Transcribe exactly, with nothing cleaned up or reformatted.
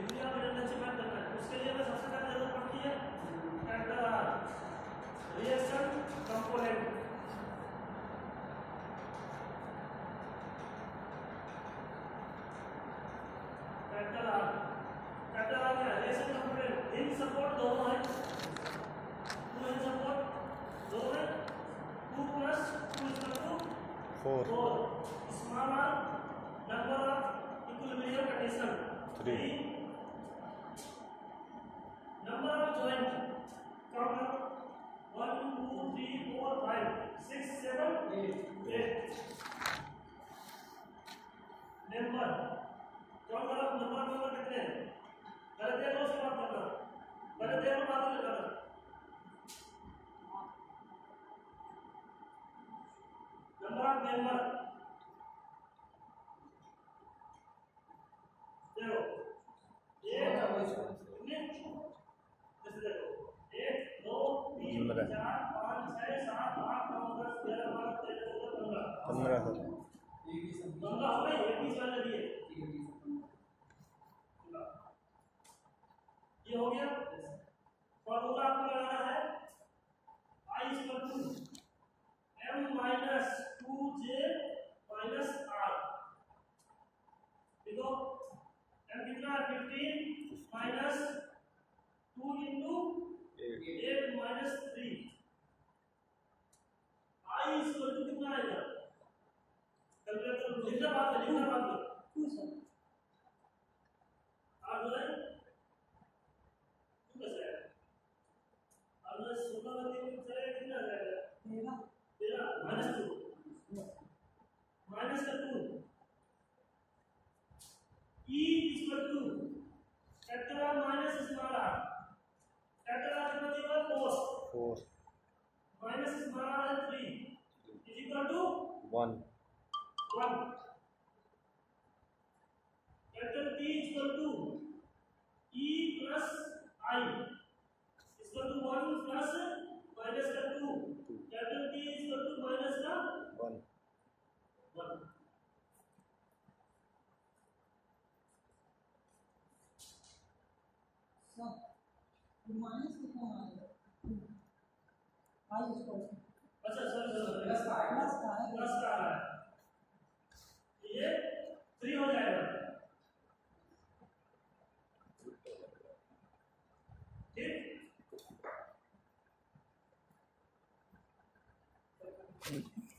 Degree of redundancy find करना है। उसके लिए हमें सबसे पहले जरूरत पड़ती है capital R reaction component. Capital R capital R में रिएक्शन कंपोनेंट इन सपोर्ट दोनों है, टू इन सपोर्ट दोनों है, two plus two equal to four four, small R number of equilibrium condition three, number of joint count one two three four five six seven eight eight number count करो number number कितने हैं पहले देखो उसके बाद करना पहले देखो बाद में करना नंबर ऑफ मेंबर देखो एक दो तीन चार पाँच छः सात आठ नौ दस ग्यारह बारह तेरह चौदह पंद्रह पंद्रह पंद्रह हो गए एक बीस वाले दिए ये हो गया। फॉर्मूला आपको लगाना है I equal to m minus two J minus R. देखो m कितना है fifteen minus two into eight minus three. I equal to कितना आएगा कैलकुलेटर लिखना बात है लिखना बात है आर जो है टू कैसे आएगा आर में सोलह में तीन चलेगा कितना आ जाएगा तेरह तेरह माइनस टू माइनस का two E equal to capital R minus small R capital R कितना देगा four four minus small R है three is equal to one one. Capital T equal to E plus I equal to one plus minus का two capital T equal to minus का one one. Minus कितना आएगा I equal to अच्छा sir plus का है plus का है plus का है ये थ्री हो जाएगा ठीक।